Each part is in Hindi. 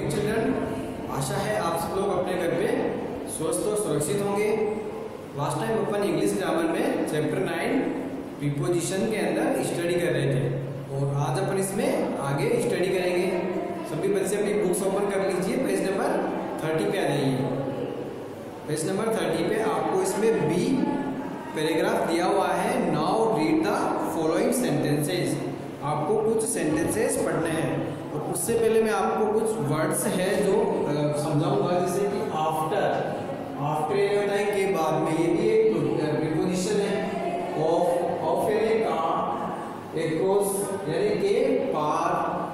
Morning children. आशा है आप सब लोग अपने घर पे स्वस्थ और सुरक्षित होंगे। लास्ट टाइम अपन इंग्लिश ग्रामर में चैप्टर 9 प्रीपोजिशन के अंदर स्टडी कर रहे थे और आज अपन इसमें आगे स्टडी करेंगे। सभी बच्चे अपनी बुक्स ओपन कर लीजिए, पेज नंबर 30 पे आ जाइए। पेज नंबर 30 पे आपको इसमें बी पैराग्राफ दिया हुआ है। Now read the following sentences. आपको कुछ सेंटेंसेस पढ़ने हैं और उससे पहले मैं आपको कुछ वर्ड्स है जो समझाऊंगा, जैसे कि आफ्टर। आफ्टर ये होता है के बाद में, ये भी एक प्रीपोजिशन है। ऑफ यानी का, अक्रॉस यानी के पार,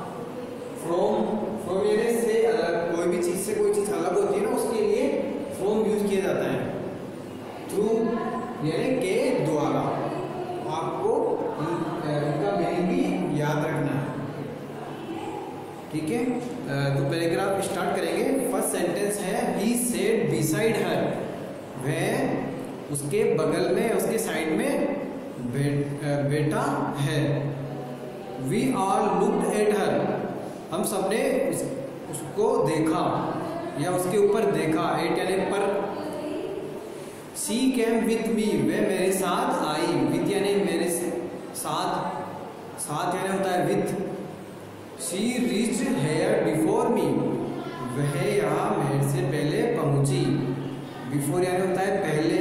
फ्रॉम यानी से अलग, कोई भी चीज से कोई चीज अलग होती है ना, उसके लिए फ्रॉम यूज किया जाता है। थ्रू यानी के द्वारा। आपको इनका मीनिंग भी याद रखना है, ठीक है। तो पैराग्राफ स्टार्ट करेंगे। फर्स्ट सेंटेंस है ही सेड बिसाइड हर। वह उसके बगल में, उसके साइड में बेटा है। We are looked at her. हम सबने उसको देखा या उसके ऊपर देखा। एट यानी पर। She came with me. वह मेरे साथ आई। विथ यानी मेरे साथ, साथ यानी होता है with. She reached here before me. वह यहाँ मेरे से पहले पहुंची। बिफोर यानी होता है पहले।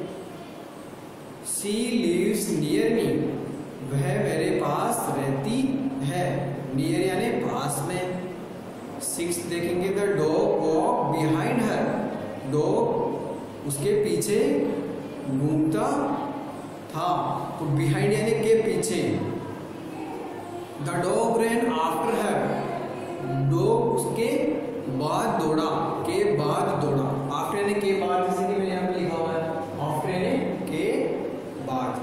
She lives near me. वह मेरे पास रहती है। नियर यानी पास में। 6 देखेंगे, the dog walk behind her. Dog उसके पीछे घूमता था। तो बिहाइंड यानी के पीछे। The dog ran after her. Dog उसके बाद दौड़ा, के बाद दौड़ा। आफ्टर यानी के बाद, जैसे कि मैंने यहाँ पे लिखा हुआ है आफ्टर यानी के बाद।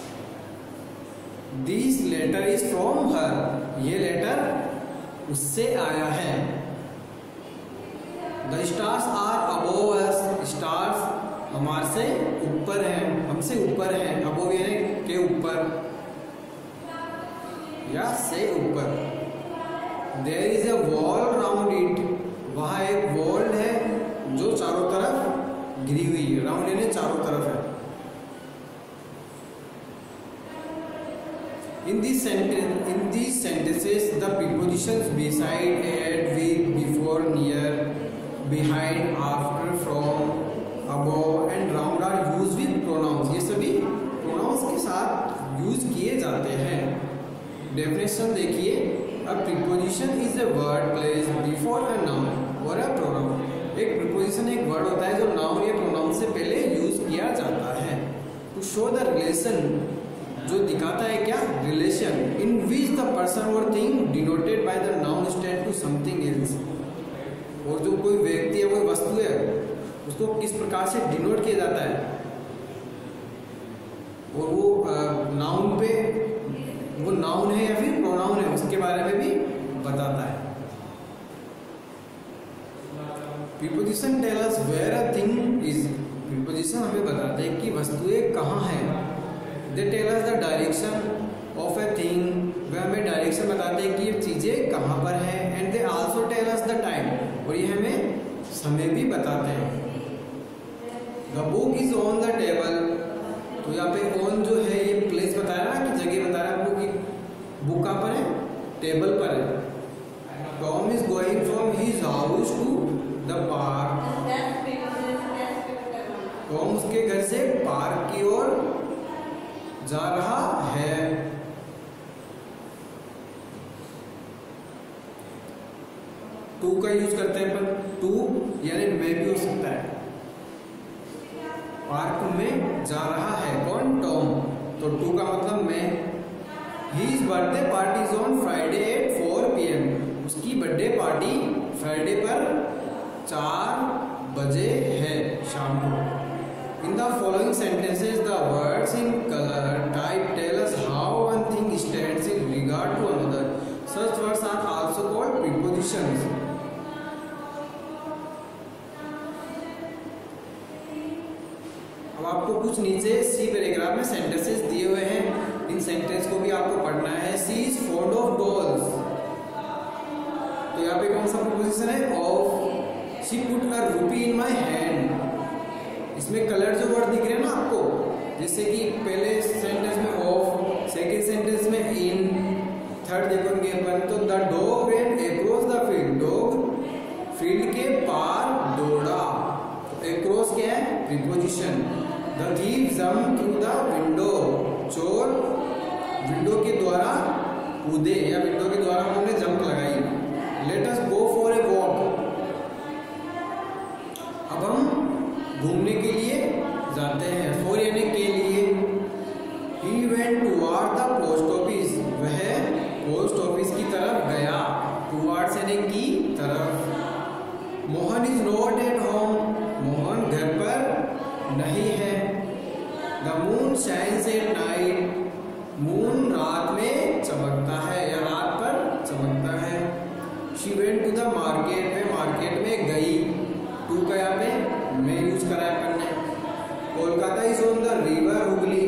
This letter is from her. ये लेटर उससे आया है। The stars are above us. Stars हमारे से ऊपर हैं, हमसे ऊपर हैं। अबोव यानी के ऊपर या से ऊपर। There is a wall round it. वहां एक वॉल है जो चारों तरफ घिरी हुई है। राउंड यानी चारों तरफ है। In these sentences, the prepositions beside, at, with, before, near, behind, after, from, above and round are used with pronouns. ये सभी pronouns के साथ यूज किए जाते हैं। डेफिनेशन देखिए, a preposition is a word placed before a noun or a pronoun. एक preposition एक word होता है जो noun या pronoun से पहले यूज किया जाता है। To show the relation, जो दिखाता है क्या, relation, in which the person और thing denoted by the noun stand to something else. और जो कोई व्यक्ति है, कोई वस्तु है, उसको किस प्रकार से डिनोट किया जाता है, और वो नाउन पे, वो नाउन है या फिर प्रोनाउन है, उसके बारे में भी बताता है। Preposition tell us where a thing is. Preposition हमें बताते हैं कि वस्तुएं कहाँ हैं। They tell us the direction of a thing. वे हमें डायरेक्शन बताते हैं कि ये चीजें कहाँ पर हैं। And they also tell us the time. और ये हमें समय भी बताते हैं। The book is on the table. तो यहाँ पे on जो है ये प्लेस बताया ना, कि जगह बता रहा है आपको कि बुक कहाँ पर है, टेबल पर है। Tom is going from his house to the park. Tom उसके घर से पार्क की ओर जा रहा है। टू का यूज करते हैं पर टू यानी मैं भी हो सकता है। पार्क में जा रहा है कौन, टॉम। तो टू का मतलब मैं। His birthday party is on Friday at 4 PM. उसकी बर्थडे पार्टी फ्राइडे पर 4 बजे है शाम को। In the following sentences, the words in color type tell us how one thing stands in regard to another. Such words are also called prepositions. अब आपको कुछ नीचे सी पैराग्राफ में सेंटेंसेस दिए हुए हैं। इन सेंटेंस को भी आपको पढ़ना है। She is fond of dolls। तो यहाँ पे कौन सा प्रीपोजिशन है, इसमें कलर जो वर्ड दिख रहे हैं ना आपको, जैसे कि पहले सेंटेंस में ऑफ, सेकेंड सेंटेंस में इन, थर्ड देखोगे अपन तो the dog ran across the field, dog field के पार दौड़ा। तो across क्या है? Preposition. The thief jumped through the window, चोर विंडो के द्वारा कूदे या विंडो के द्वारा उन्होंने जंप लगाई। Let us go for a walk, अब हम घूमने के लिए जाते हैं। for यानी के लिए। He went toward the post office, वह पोस्ट ऑफिस की तरफ गया। towards यानी की तरफ। Mohan is not at home, Mohan घर पर नहीं है। The moon shines at night, moon रात में चमकता है या रात पर चमकता है। She went to the market, वह मार्केट में गई। टू का यहाँ पे मैं यूज करा है अपन ने। Kolkata is on the river Hooghly,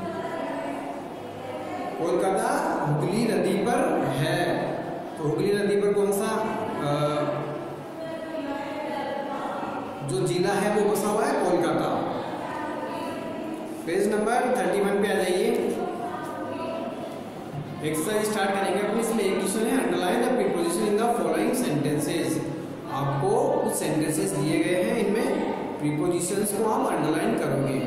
Kolkata Hooghly नदी पर है। तो हुगली नदी पर कौन सा जो जिला है वो बसा हुआ है? कोलकाता। पेज नंबर 31 पे आ जाइए। एक्सरसाइज स्टार्ट करेंगे अपनी। इसमें एक क्वेश्चन है, underline the preposition in the following sentences. आपको कुछ सेंटेंसेस दिए गए हैं, इनमें प्रीपोजिशंस को आप अंडरलाइन करोगे।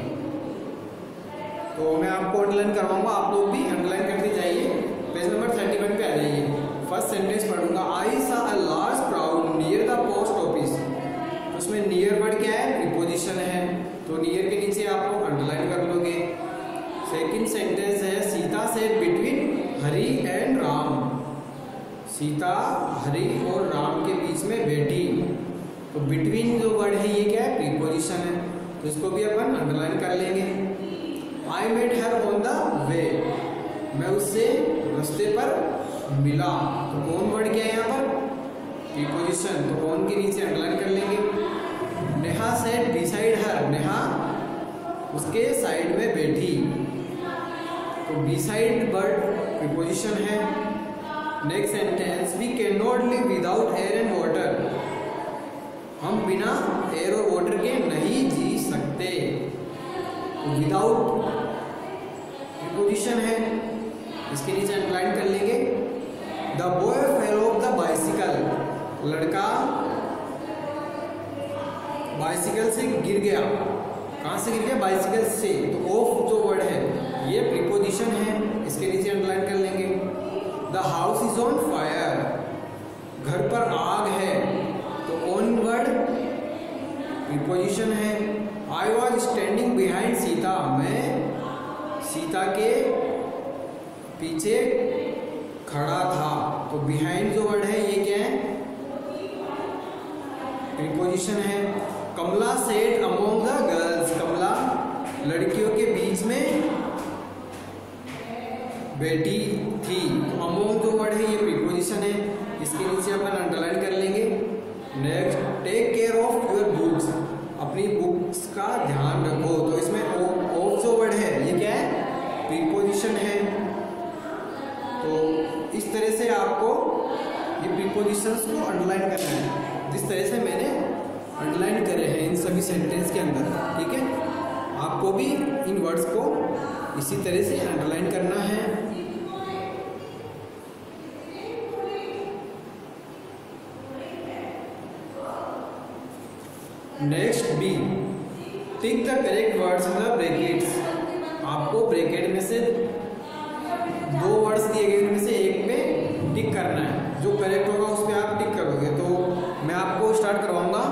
तो मैं आपको अंडरलाइन करवाऊंगा, आप लोग भी अंडरलाइन करते जाइए। पेज नंबर 31 पे आ जाइए। फर्स्ट सेंटेंस पढ़ूंगा। I saw a large crowd near the post office. उसमें नियर वर्ड क्या है? प्रीपोजिशन है, तो नियर के नीचे आप लोग अंडरलाइन कर लोगे। सेकंड सेंटेंस है, Sita sat between Hari and Ram. Sita Hari और राम के बीच में बैठी। तो बिटवीन जो वर्ड है ये क्या है? प्रीपोजिशन है, तो इसको भी अपन अंडरलाइन कर लेंगे। I met her on the way, मैं उससे रास्ते पर मिला। तो कौन वर्ड क्या है यहाँ पर? प्रीपोजिशन, तो कौन के नीचे अंडरलाइन कर लेंगे। Neha sat beside her, Neha उसके साइड में बैठी। तो बिसाइड वर्ड प्रीपोजिशन है। Next sentence, we can not live without air and water. हम बिना एयर और वाटर के नहीं जी सकते। विदाउट प्रीपोजिशन है, इसके नीचे अंडरलाइन कर लेंगे। The boy fell off the bicycle, लड़का बाइसिकल से गिर गया। कहाँ से गिर गया? बाइसिकल से। तो ऑफ जो वर्ड है ये प्रीपोजिशन है, इसके नीचे अंडरलाइन कर लेंगे। The house is on fire, घर पर आग है। तो ऑन वर्ड प्रीपोजिशन है। I was standing behind Sita, मैं सीता के पीछे खड़ा था। तो बिहाइंड जो वर्ड है ये क्या है? प्रीपोजिशन है। Kamla sat among the girls, Kamla लड़कियों के बीच में बैठी थी। तो अमोंग जो वर्ड है ये प्रीपोजिशन है, इसके नीचे अपन अंडरलाइन कर लेंगे। Next, take care of your books, अपनी बुक्स का ध्यान रखो। तो इसमें ऑफ जो वर्ड है ये क्या है? प्रीपोजिशन है। तो इस तरह से आपको ये प्रीपोजिशंस को अंडरलाइन करना है, जिस तरह से मैंने अंडरलाइन करे हैं इन सभी सेंटेंस के अंदर। ठीक है, आपको भी इन वर्ड्स को इसी तरह से अंडरलाइन करना है। Next B, tick the correct words in the brackets. आपको ब्रैकेट में से दो वर्ड्स दिए गए, इनमें से एक पे टिक करना है। जो करेक्ट होगा उस पर आप टिक करोगे। तो मैं आपको स्टार्ट करवाऊंगा।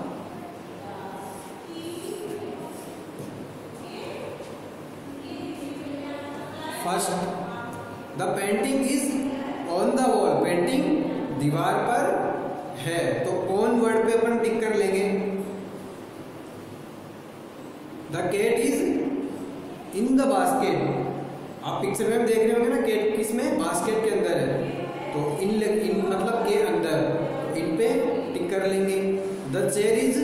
First, the painting is on the wall, painting दीवार पर है। तो ऑन वर्ड पे अपन टिक कर लेंगे। The cat is in the basket, आप पिक्चर में देख रहे होंगे ना, कैट किसमें? बास्केट के अंदर है। तो इन मतलब के अंदर, इन पे टिक कर लेंगे। द चेयर इज,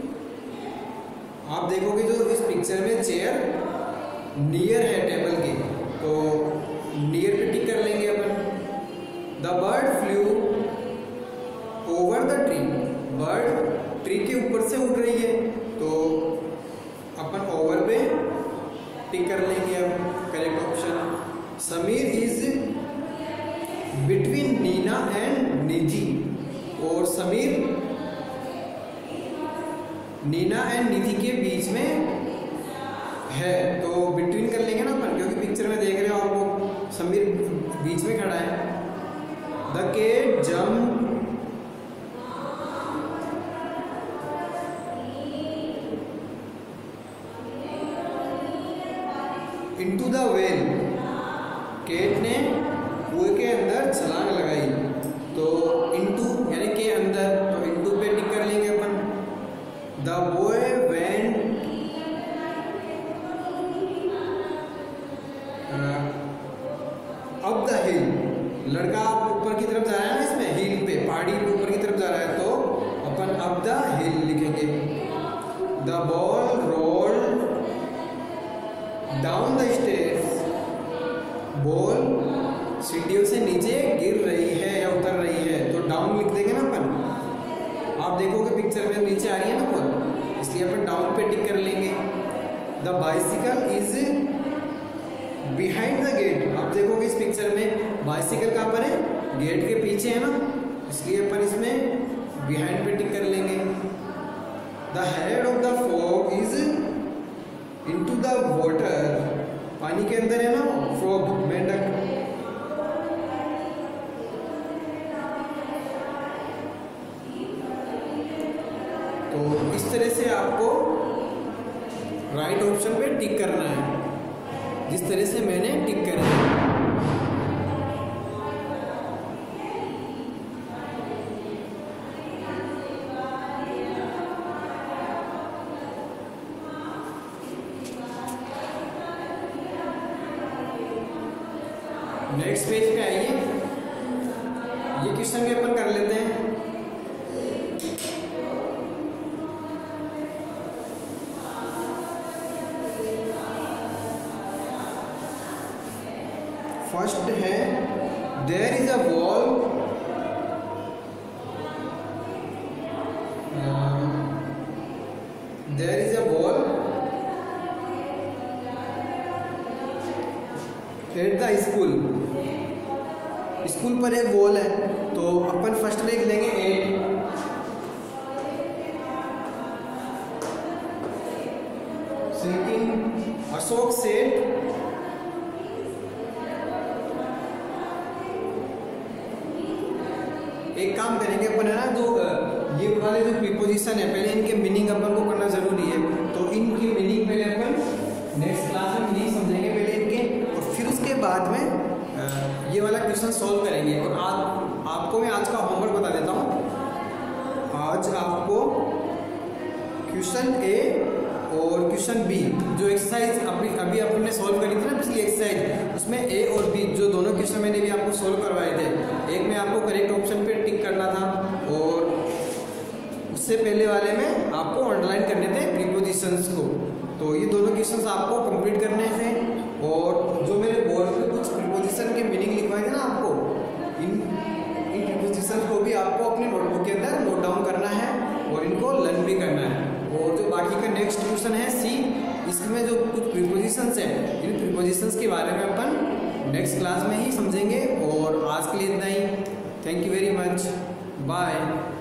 आप देखोगे जो इस पिक्चर में चेयर नियर है टेबल के, तो नियर पे टिक कर लेंगे अपन। The bird flew over the tree, bird tree के ऊपर से उड़ रही है, तो टिक कर लेंगे अब correct option. Sameer is between Neena and Nidhi, और समीर नीना एंड निधि के बीच में है, तो बिटवीन कर लेंगे ना अपन, क्योंकि पिक्चर में देख रहे हो आप लोग समीर बीच में खड़ा है। The cat jump into the well, cat ने कुएं के अंदर छलांग लगाई, तो इनटू यानी के अंदर, तो इनटू पे टिक कर लेंगे अपन। The boy went up the hill, लड़का ऊपर की तरफ जा रहा है ना, इसमें हिल पे पहाड़ी पे ऊपर की तरफ जा रहा है, तो अपन अप द हिल लिखेंगे। The ball rolled down the stairs, ball सीढ़ियों से नीचे गिर रही है या उतर रही है, तो डाउन लिख देंगे ना अपन। आप देखोगे पिक्चर में नीचे आ रही है ना बॉल, इसलिए अपन डाउन पे टिक कर लेंगे। The bicycle is behind the gate, आप देखोगे इस पिक्चर में बाइसिकल कहाँ पर है, गेट के पीछे है ना, इसलिए अपन इसमें बिहाइंड पे टिक कर लेंगे। The head of the frog is into the water, पानी के अंदर है ना फ्रॉग, मेंढक। तो इस तरह से आपको राइट ऑप्शन पे टिक करना है, जिस तरह से मैंने टिक करा है। नेक्स्ट पेज पे आइए, ये क्वेश्चन भी अपन कर लेते हैं। फर्स्ट है there is a wall, there is a wall at the school, school पर एक वॉल है, तो अपन फर्स्ट में लिख लेंगे एट। सेकंड अशोक सेठ एक काम करेंगे अपन है ना, जो ये वाले जो प्रीपोजिशन है पहले इनके मीनिंग अपन को करना जरूरी है, तो इनकी मीनिंग पहले अपन नेक्स्ट क्लास में मीनिंग समझेंगे पहले इनके, और फिर उसके बाद में ये वाला क्वेश्चन सॉल्व करेंगे। और आज आपको मैं आज का होमवर्क बता देता हूँ। आज आपको क्वेश्चन ए और क्वेश्चन बी, जो एक्सरसाइज अभी आपने सॉल्व करी थी ना पिछली एक्सरसाइज, उसमें ए और बी जो दोनों क्वेश्चन मैंने भी आपको सॉल्व करवाए थे, एक में आपको करेक्ट ऑप्शन पे टिक करना था, और उससे पहले वाले में आपको अंडरलाइन करने थे प्रीपोजिशंस को। तो ये दोनों क्वेश्चंस आपको कंप्लीट करने थे, और जो मेरे बोर्ड पे कुछ प्रीपोजिशन के मीनिंग लिखवाए थे ना आपको, इन प्रीपोजिशन को भी आपको अपने नोटबुक के अंदर नोट डाउन करना है और इनको लर्न भी करना है। और जो बाकी का नेक्स्ट क्वेश्चन है सी, इसमें जो कुछ प्रीपोजिशंस हैं, इन प्रीपोजिशंस के बारे में अपन नेक्स्ट क्लास में ही समझेंगे। और आज के लिए इतना ही। Thank you very much, bye.